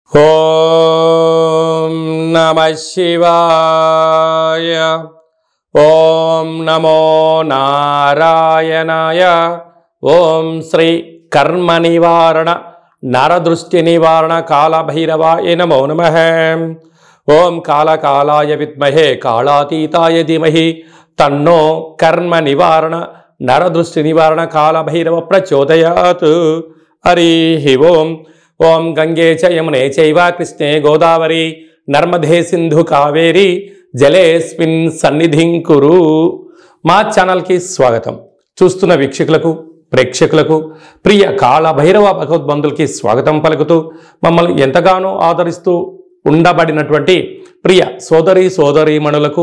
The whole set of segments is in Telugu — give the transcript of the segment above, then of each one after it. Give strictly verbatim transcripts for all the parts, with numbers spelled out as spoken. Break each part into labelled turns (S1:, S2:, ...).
S1: ఓం నమః శివాయ. ఓం నమో నారాయణాయ. ఓం శ్రీ కర్మ నివారణ నరదృష్టి నివారణ కాళభైరవాయ నమో నమః. ఓం కాళకాలాయ విద్మహే కాళాతీతాయ ధీమహి తన్నో కర్మ నివారణ నరదృష్టి నివారణ కాళభైరవ ప్రచోదయాత్. హరి ఓం. ఓం గంగే చ యమునే చైవ కృష్ణే గోదావరి నర్మదే సింధు కావేరి జలేస్మిన్ సన్నిధిం కురు. మా ఛానల్కి స్వాగతం. చూస్తున్న వీక్షకులకు ప్రేక్షకులకు ప్రియ కాళభైరవ భగవద్బంధులకి స్వాగతం పలుకుతూ మమ్మల్ని ఎంతగానో ఆదరిస్తూ ఉండబడినటువంటి ప్రియ సోదరి సోదరీమణులకు,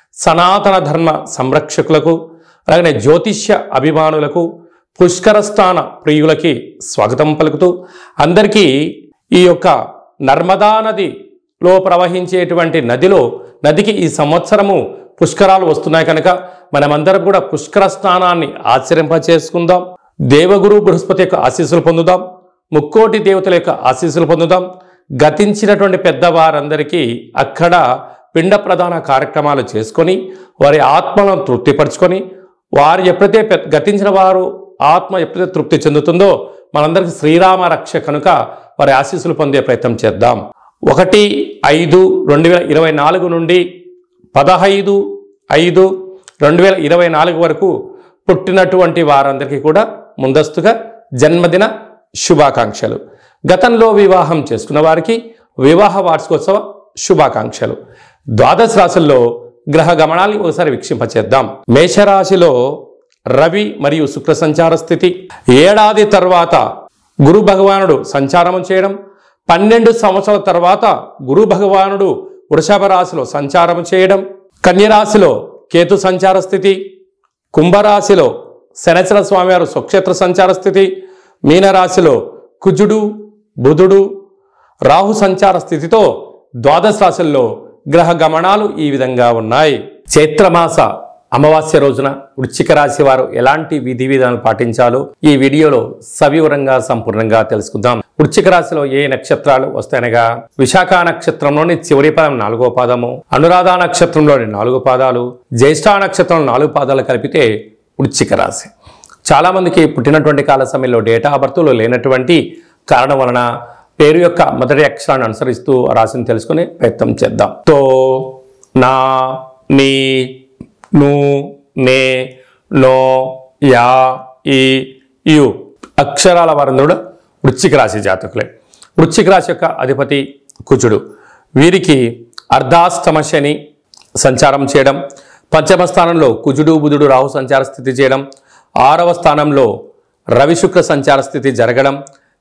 S1: సనాతన ధర్మ సంరక్షకులకు, అలాగే జ్యోతిష్య అభిమానులకు, పుష్కర స్నాన ప్రియులకి స్వాగతం పలుకుతూ అందరికీ ఈ యొక్క నర్మదా నదిలో ప్రవహించేటువంటి నదిలో నదికి ఈ సంవత్సరము పుష్కరాలు వస్తున్నాయి కనుక మనమందరం కూడా పుష్కర స్నానాన్ని ఆచరింపచేసుకుందాం. దేవగురు బృహస్పతి యొక్క ఆశీస్సులు పొందుదాం. ముక్కోటి దేవతల యొక్క ఆశీస్సులు పొందుదాం. గతించినటువంటి పెద్దవారందరికీ అక్కడ పిండ ప్రధాన కార్యక్రమాలు చేసుకొని వారి ఆత్మలను తృప్తిపరచుకొని వారు ఎప్పుడైతే గతించిన వారు ఆత్మ ఎప్పుడైతే తృప్తి చెందుతుందో మనందరికీ శ్రీరామ రక్ష కనుక వారి ఆశీస్సులు పొందే ప్రయత్నం చేద్దాం. ఒకటి ఐదు రెండు వేల ఇరవై నాలుగు నుండి పదహైదు ఐదు రెండు వేల ఇరవై నాలుగు వరకు పుట్టినటువంటి వారందరికీ కూడా ముందస్తుగా జన్మదిన శుభాకాంక్షలు. గతంలో వివాహం చేసుకున్న వారికి వివాహ వార్షికోత్సవ శుభాకాంక్షలు. ద్వాదశ రాశుల్లో గ్రహ గమనాలు ఒకసారి వీక్షింపచేద్దాం. మేషరాశిలో రవి మరియు శుక్ర సంచార స్థితి. ఏడాది తర్వాత గురు భగవానుడు సంచారం చేయడం, పన్నెండు సంవత్సరాల తర్వాత గురు భగవానుడు వృషభ రాశిలో సంచారం చేయడం, కన్యరాశిలో కేతు సంచార స్థితి, కుంభరాశిలో శనిచర స్వామివారు స్వక్షేత్ర సంచార స్థితి, మీనరాశిలో కుజుడు బుధుడు రాహు సంచార స్థితితో ద్వాదశ రాశుల్లో గ్రహ గమనాలు ఈ విధంగా ఉన్నాయి. చైత్రమాస అమావాస్య రోజున వృశ్చిక రాశి వారు ఎలాంటి విధి విధానాలు పాటించాలో ఈ వీడియోలో సవివరంగా సంపూర్ణంగా తెలుసుకుందాం. వృశ్చిక రాశిలో ఏ నక్షత్రాలు వస్తాయనగా విశాఖ నక్షత్రంలోని చివరి పాదం నాలుగో పాదము, అనురాధ నక్షత్రంలోని నాలుగు పాదాలు, జ్యేష్ఠ నక్షత్రంలో నాలుగు పాదాలు కలిపితే వృశ్చిక రాశి. చాలా మందికి పుట్టినటువంటి కాల సమయంలో డేటా ఆఫ్ బర్త్లో లేనటువంటి కారణం వలన పేరు యొక్క మొదటి అక్షరాన్ని అనుసరిస్తూ రాశిని తెలుసుకునే ప్రయత్నం చేద్దాం. తో, నా, నీ, ను, నే, నో, యా, ఈ, యు అక్షరాల వారందరూ వృశ్చిక రాశి జాతకులే. వృశ్చిక రాశి యొక్క అధిపతి కుజుడు. వీరికి అర్ధాష్టమ శని సంచారం చేయడం, పంచమ స్థానంలో కుజుడు బుధుడు రాహు సంచార స్థితి చేయడం, ఆరవ స్థానంలో రవి శుక్ర సంచార స్థితి జరగడం,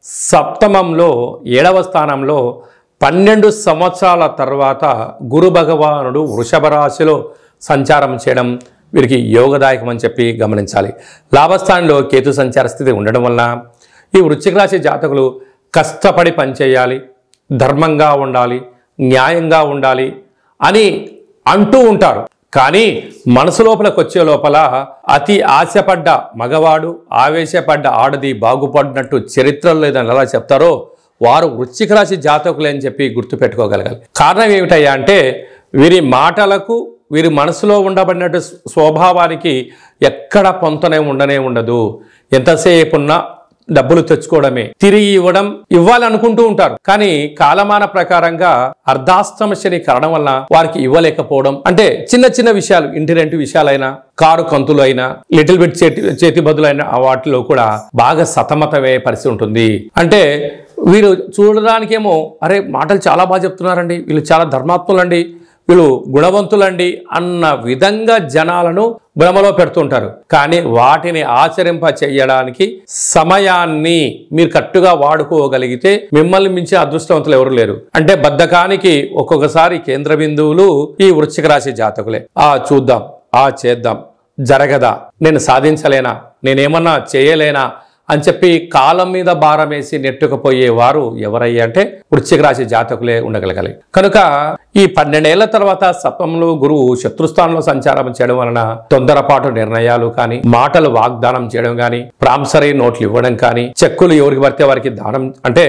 S1: సప్తమంలో ఏడవ స్థానంలో పన్నెండు సంవత్సరాల తర్వాత గురు భగవానుడు వృషభ రాశిలో సంచారం చేయడం వీరికి యోగదాయకం అని చెప్పి గమనించాలి. లాభస్థానంలో కేతు సంచార స్థితి ఉండడం వలన ఈ వృశ్చిక రాశి జాతకులు కష్టపడి పనిచేయాలి, ధర్మంగా ఉండాలి, న్యాయంగా ఉండాలి అని అంటూ ఉంటారు. కానీ మనసు లోపలికి వచ్చే లోపల అతి ఆశపడ్డ మగవాడు ఆవేశపడ్డ ఆడది బాగుపడినట్టు చరిత్రలో లేదని ఎలా చెప్తారో వారు వృశ్చిక రాశి జాతకులే అని చెప్పి గుర్తుపెట్టుకోగలగాలి. కారణం ఏమిటయ్యా అంటే వీరి మాటలకు వీరి మనసులో ఉండబడినట్టు స్వభావానికి ఎక్కడ పొంతనే ఉండనే ఉండదు. ఎంతసేపు ఉన్నా డబ్బులు తెచ్చుకోవడమే, తిరిగి ఇవ్వడం ఇవ్వాలనుకుంటూ ఉంటారు. కానీ కాలమాన ప్రకారంగా అర్ధాష్టమ శని కారణం వల్ల వారికి ఇవ్వలేకపోవడం అంటే చిన్న చిన్న విషయాలు, ఇంటి రెంటి విషయాలైనా, కారు కంతులు అయినా, లిటిల్ బిట్ చేతి చేతి బదులైన వాటిలో కూడా బాగా సతమతమే పరిస్థితి ఉంటుంది. అంటే వీరు చూడడానికేమో అరే మాటలు చాలా బాగా చెప్తున్నారండి, వీళ్ళు చాలా ధర్మాత్ములండి, వీళ్ళు గుణవంతులండి అన్న విధంగా జనాలను భ్రమలో పెడుతుంటారు. కానీ వాటిని ఆచరింప చేయడానికి సమయాన్ని మీరు కరెక్ట్గా వాడుకోగలిగితే మిమ్మల్ని మించి అదృష్టవంతులు ఎవరు లేరు. అంటే బద్ధకానికి ఒక్కొక్కసారి కేంద్ర బిందువులు ఈ వృశ్చిక రాశి జాతకులే. ఆ చూద్దాం, ఆ చేద్దాం, జరగదా, నేను సాధించలేనా, నేనేమన్నా చేయలేనా అని చెప్పి కాలం మీద భారం వేసి నెట్టుకుపోయేవారు ఎవరయ్యా అంటే వృశ్చిక రాశి జాతకులే ఉండగలగాలి. కనుక ఈ పన్నెండేళ్ల తర్వాత సప్తమంలో గురువు శత్రుస్థానంలో సంచారం చేయడం వలన తొందరపాటు నిర్ణయాలు కానీ, మాటలు వాగ్దానం చేయడం కానీ, ప్రాంసరీ నోట్లు ఇవ్వడం కానీ, చెక్కులు ఎవరికి పడితే వారికి దానం అంటే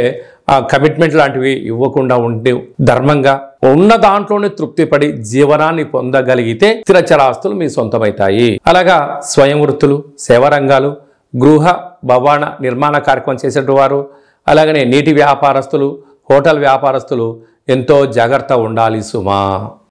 S1: ఆ కమిట్మెంట్ లాంటివి ఇవ్వకుండా ఉండి ధర్మంగా ఉన్న దాంట్లోనే తృప్తిపడి జీవనాన్ని పొందగలిగితే స్థిరచరాస్తులు మీ సొంతమవుతాయి. అలాగా స్వయం వృత్తులు, సేవా రంగాలు, గృహ భవన నిర్మాణ కార్యక్రమం చేసేటువంటి వారు, అలాగనే నీటి వ్యాపారస్తులు, హోటల్ వ్యాపారస్తులు ఎంతో జాగ్రత్త ఉండాలి సుమా.